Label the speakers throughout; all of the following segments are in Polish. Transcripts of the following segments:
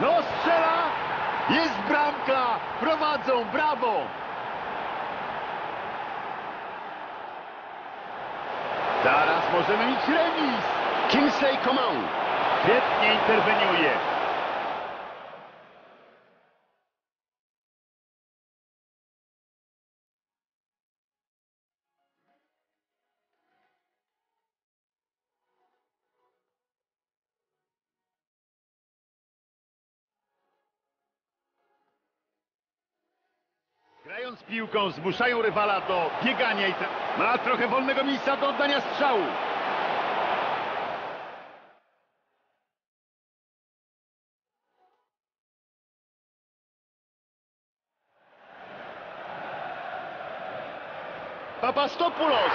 Speaker 1: No strzela! Jest bramka! Prowadzą, brawo! Zaraz możemy mieć remis!
Speaker 2: Kingsley Coman.
Speaker 1: Świetnie interweniuje. Grając piłką zmuszają rywala do biegania i ma trochę wolnego miejsca do oddania strzału. Papastopoulos.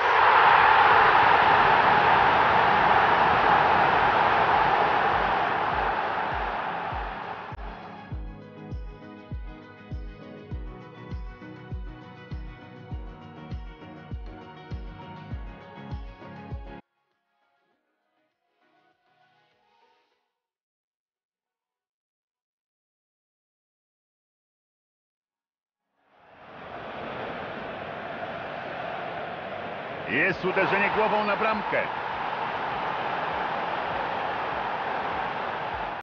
Speaker 1: Jest uderzenie głową na bramkę.